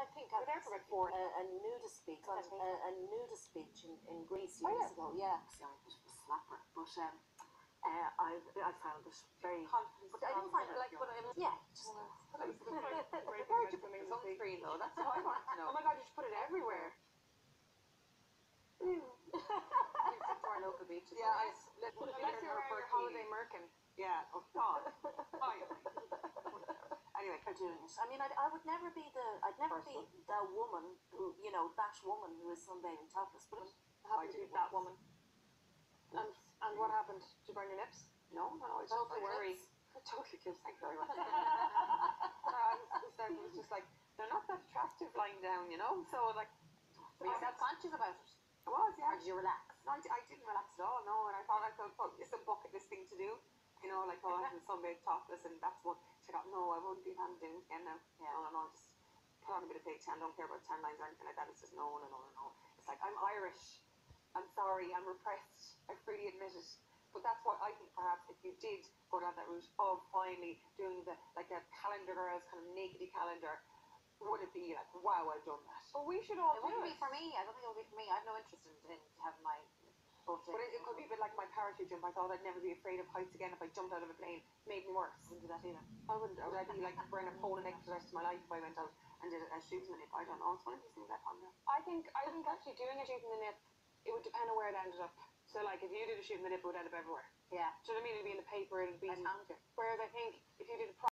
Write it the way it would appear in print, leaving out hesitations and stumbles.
I think I were there for about 4. a nudist beach, a nudist beach in Greece years ago. Yeah. Sorry, it was a slapper, but I found it very. But I didn't find it like, but yeah, just sunscreen though. That's what I want to know. Oh my God, you should put it everywhere. to our local beaches. Yeah, unless you're on your holiday merkin. Yeah. Oh God. Anyway, Are doing it. I mean, I would never be I'd never be the woman who, that woman who is sunbathing topless. But I did that woman. And what happened? Did you burn your lips? No, I Don't worry. lips? Totally kills. Thank you very much. It was just like they're not that attractive lying down, So like, were you self-conscious about it? I was, yeah. Or did you relax? No, I didn't relax at all. No, and I thought it's a bucket list thing to do. Like I was sunbathe topless, and that's what. So I thought, no, I won't be doing it again now. Yeah. No, just put on a bit of fake tan. Don't care about tan lines or anything like that. It's just no. It's like I'm Irish. I'm sorry. I'm repressed. I freely admit it. But that's what I think. Perhaps if you did go down that route of finally doing a calendar girls kind of nakedy calendar, would it be like, wow, I've done that? Well, we should all. It wouldn't be for me. I don't think it would be for me. I have no interest in having my. But it could be a bit like my parachute jump. I thought I'd never be afraid of heights again if I jumped out of a plane. Made me worse. Wouldn't do that either. I wouldn't. Would I be like wearing a pole neck for the rest of my life if I went out and did a shooting the nip? I don't know. It's one of these things I ponder. I think actually doing a shooting the nip, it would depend on where it ended up. So like if you did a shooting the nip, it would end up everywhere. Yeah. Do you know what I mean? It'd be in the paper. It'd be. I found it. Whereas I think if you did a